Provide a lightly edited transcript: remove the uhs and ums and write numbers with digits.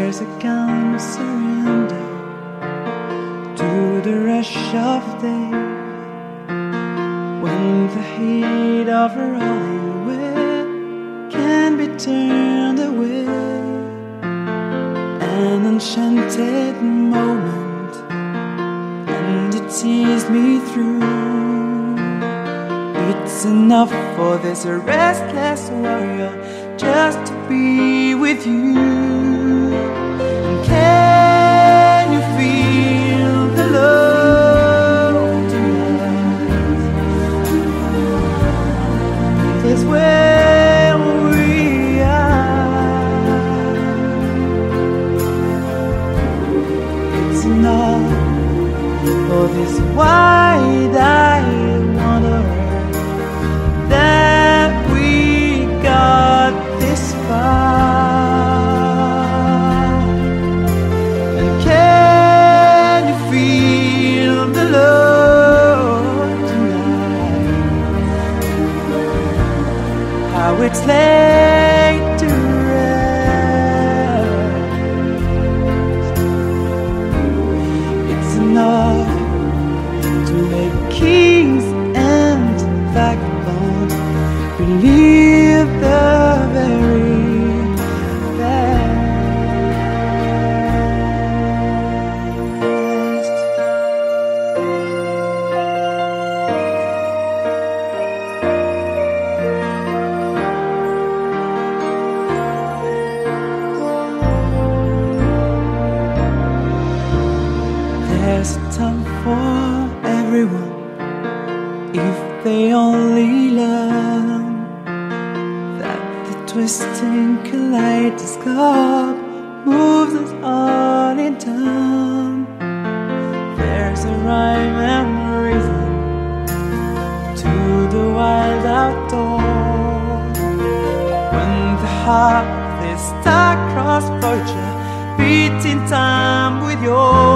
There's a kind of surrender to the rush of day, when the heat of a rolling wave can be turned away. An enchanted moment, and it sees me through. It's enough for this restless warrior just to be with you. And can you feel the love tonight? It is where we are. It's enough for this wide-eyed wanderer that we got this far. And can you feel the love tonight? How it's laid to rest. It's enough to make kings and vagabonds believe the very best. There's a time for everyone if they only learn that the twisting kaleidoscope moves us all in turn. There's a rhyme and reason to the wild outdoors, when the heart is star-crossed Voyager beats in time with yours.